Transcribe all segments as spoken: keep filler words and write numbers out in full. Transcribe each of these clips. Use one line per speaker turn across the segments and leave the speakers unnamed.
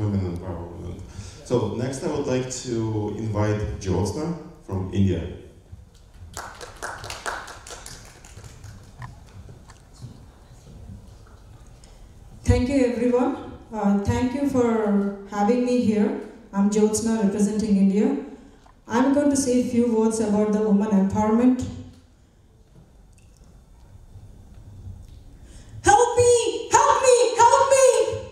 women empowerment. So next I would like to invite Jyotsna from India.
Thank you everyone. Uh, thank you for having me here. I'm Jyotsna representing India. I'm going to say a few words about the women empowerment. Help me! Help me! Help me!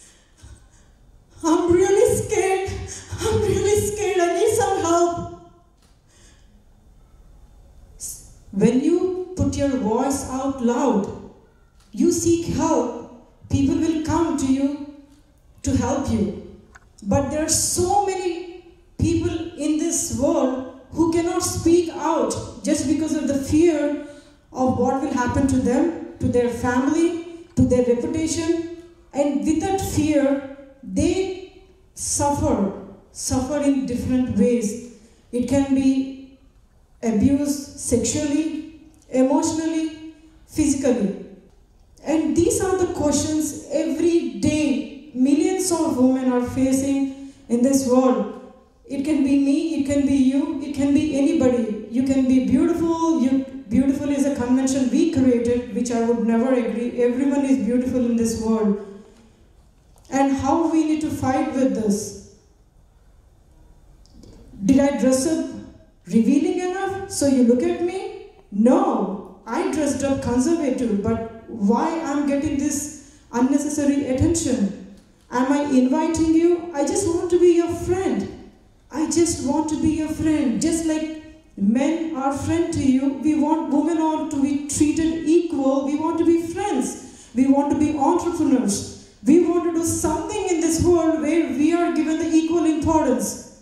I'm really scared. I'm really scared. I need some help. When you put your voice out loud, you seek help, people will come to you to help you. But there are so many people in this world who cannot speak out just because of the fear of what will happen to them, to their family, to their reputation. And with that fear, they suffer, suffer in different ways. It can be abused sexually, emotionally, physically. And these are the questions every day millions of women are facing in this world. It can be me, it can be you, it can be anybody. You can be beautiful. You, beautiful is a convention we created, which I would never agree. Everyone is beautiful in this world. And how we need to fight with this. Did I dress up revealing enough so you look at me? No, I dressed up conservative, but why I'm getting this unnecessary attention? Am I inviting you? I just want to be your friend. I just want to be your friend. Just like men are friends to you, we want women all to be treated equal. We want to be friends. We want to be entrepreneurs. We want to do something in this world where we are given the equal importance.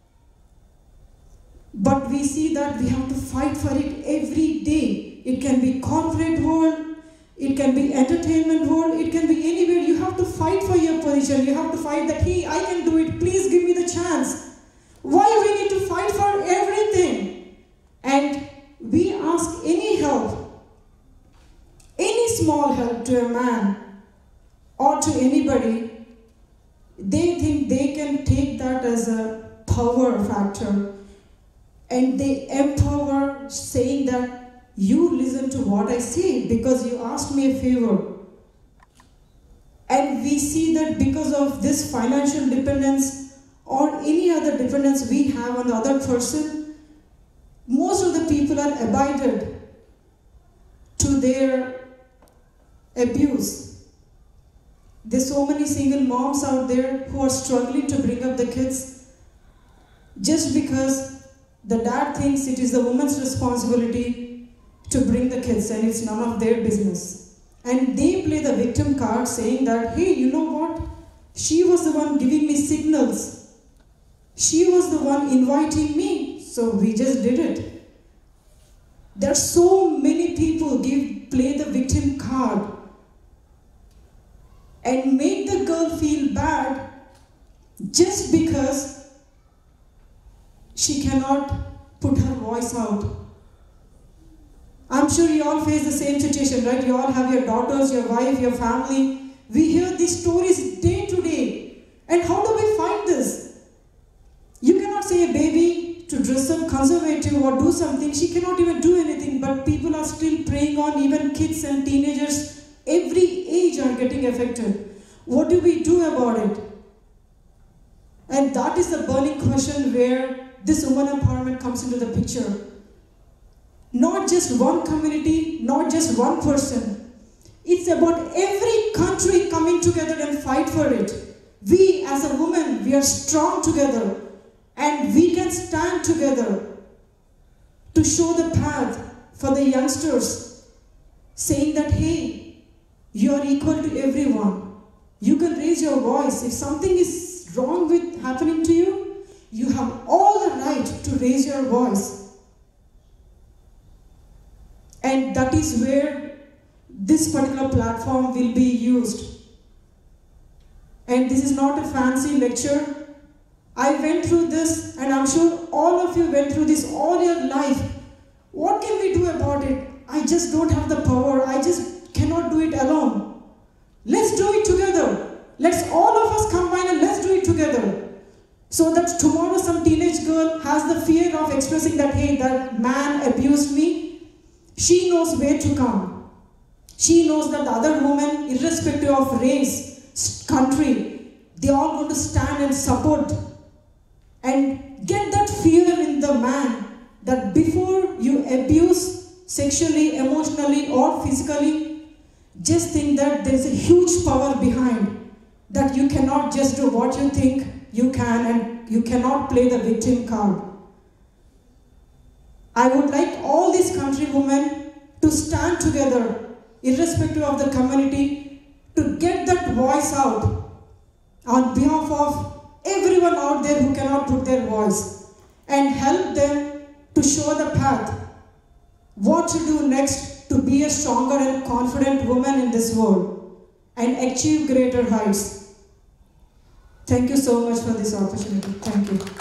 But we see that we have to fight for it every day. It can be corporate world, it can be entertainment world, it can be anywhere. You have to fight for your position. You have to fight that, hey, I can do it, please give me the chance. Why we need to fight for everything? And we ask any help, any small help to a man or to anybody, they think they can take that as a power factor. And they empower saying that you listen to what I say because you asked me a favor. And we see that because of this financial dependence or any other dependence we have on the other person, most of the people are abided to their abuse. There's so many single moms out there who are struggling to bring up the kids just because the dad thinks it is the woman's responsibility to bring the kids and it's none of their business. And they play the victim card saying that, hey, you know what? She was the one giving me signals. She was the one inviting me, so we just did it. There are so many people give play the victim card and make the girl feel bad just because she cannot put her voice out. I'm sure you all face the same situation, right? You all have your daughters, your wife, your family. We hear these stories day to day. And how do we fight this? You cannot say a baby to dress up conservative or do something. She cannot even do anything, but people are still preying on even kids and teenagers. Every age are getting affected. What do we do about it? And that is the burning question where this woman empowerment comes into the picture. Not just one community, not just one person. It's about every country coming together and fight for it. We as a woman, we are strong together and we can stand together to show the path for the youngsters, saying that, hey, you are equal to everyone. You can raise your voice. If something is wrong with happening to you, you have all the right to raise your voice. And that is where this particular platform will be used. And this is not a fancy lecture. I went through this, and I'm sure all of you went through this all your life. What can we do about it? I just don't have the power. I just cannot do it alone. Let's do it together. Let's all of us combine and let's do together. So that tomorrow some teenage girl has the fear of expressing that, hey, that man abused me. She knows where to come. She knows that the other woman, irrespective of race, country, they all going to stand and support. And get that fear in the man that before you abuse sexually, emotionally, or physically, just think that there is a huge power behind, that you cannot just do what you think you can and you cannot play the victim card. I would like all these country women to stand together, irrespective of the community, to get that voice out on behalf of everyone out there who cannot put their voice, and help them to show the path, what to do next to be a stronger and confident woman in this world and achieve greater heights. Thank you so much for this opportunity. Thank you.